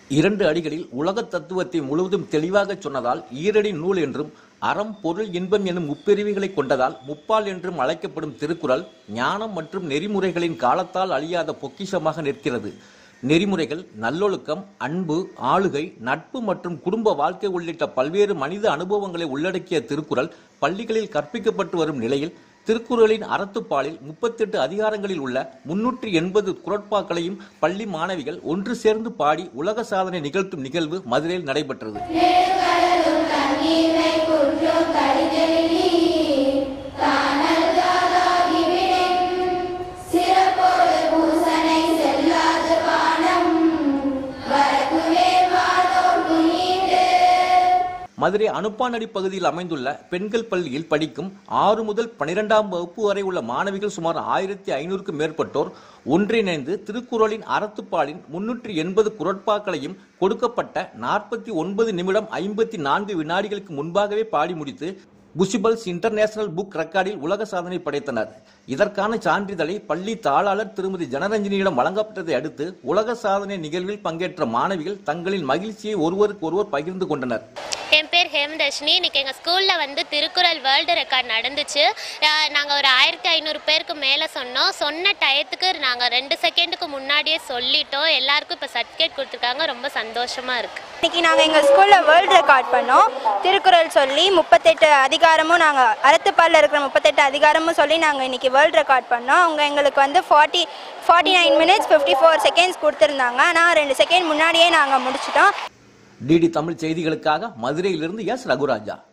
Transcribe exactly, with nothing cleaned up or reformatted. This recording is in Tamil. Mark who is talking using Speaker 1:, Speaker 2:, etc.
Speaker 1: இரண்டு அடிகளில் உலக தத்துவத்தை முழுவதும் தெளிவாக சொன்னதால் ஈரடி நூல் என்றும், அறம் பொருள் இன்பம் எனும் முப்பிரிவுகளை கொண்டதால் முப்பால் என்றும் அழைக்கப்படும் திருக்குறள் ஞானம் மற்றும் நெறிமுறைகளின் காலத்தால் அழியாத பொக்கிஷமாக நிற்கிறது. நெறிமுறைகள், நல்லொழுக்கம், அன்பு, ஆளுகை, நட்பு மற்றும் குடும்ப வாழ்க்கை உள்ளிட்ட பல்வேறு மனித அனுபவங்களை உள்ளடக்கிய திருக்குறள் பள்ளிகளில் கற்பிக்கப்பட்டு வரும் நிலையில், திருக்குறளின் அறத்துப்பாலில் முப்பத்தெட்டு அதிகாரங்களில் உள்ள முன்னூற்றி எண்பது குறட்பாக்களையும் பள்ளி மாணவிகள் ஒன்று சேர்ந்து பாடி உலக சாதனை நிகழ்த்தும் நிகழ்வு மதுரையில் நடைபெற்றது. மதுரை அனுப்பானடி பகுதியில் அமைந்துள்ள பெண்கள் பள்ளியில் படிக்கும் ஆறு முதல் பனிரெண்டாம் வகுப்பு வரை உள்ள மாணவிகள் சுமார் ஆயிரத்தி ஐநூறுக்கும் மேற்பட்டோர் ஒன்றிணைந்து திருக்குறளின் அறத்துப்பாலின் முன்னூற்றி எண்பது குறட்பாக்களையும் கொடுக்கப்பட்ட நாற்பத்தி ஒன்பது நிமிடம் ஐம்பத்தி நான்கு வினாடிகளுக்கு முன்பாகவே பாடி முடித்து புஷிபல்ஸ் இன்டர்நேஷனல் புக் ரெக்கார்டில் உலக சாதனை படைத்தனர். இதற்கான சான்றிதழை பள்ளி தாளாளர் திருமதி ஜனரஞ்சனியிடம் வழங்கப்பட்டதை அடுத்து உலக சாதனை நிகழ்வில் பங்கேற்ற மாணவிகள் தங்களின் மகிழ்ச்சியை ஒருவருக்கு ஒருவர் பகிர்ந்து கொண்டனர்.
Speaker 2: என் பேர் ஹேமதர்ஷினி. இன்றைக்கி எங்கள் ஸ்கூலில் வந்து திருக்குறள் வேர்ல்டு ரெக்கார்ட் நடந்துச்சு. நாங்கள் ஒரு ஆயிரத்தி ஐநூறு பேருக்கு மேலே சொன்னோம். சொன்ன டயத்துக்கு நாங்கள் ரெண்டு செகண்டுக்கு முன்னாடியே சொல்லிட்டோம். எல்லாருக்கும் இப்போ சர்டிஃபிகேட் கொடுத்துருக்காங்க. ரொம்ப சந்தோஷமாக இருக்குது.
Speaker 3: இன்றைக்கி நாங்கள் எங்கள் ஸ்கூலில் வேர்ல்டு ரெக்கார்ட் பண்ணோம். திருக்குறள் சொல்லி முப்பத்தெட்டு அதிகாரமும் நாங்கள் அறத்துப்பாலில் இருக்கிற முப்பத்தெட்டு அதிகாரமும் சொல்லி நாங்கள் இன்றைக்கி வேர்ல்டு ரெக்கார்ட் பண்ணோம். அவங்க எங்களுக்கு வந்து forty forty nine minutes fifty four seconds கொடுத்துருந்தாங்க. ஆனால் ரெண்டு செகண்ட் முன்னாடியே நாங்கள் முடிச்சிட்டோம்.
Speaker 1: டிடி தமிழ் செய்திகளுக்காக மதுரையிலிருந்து எஸ் ரகுராஜா.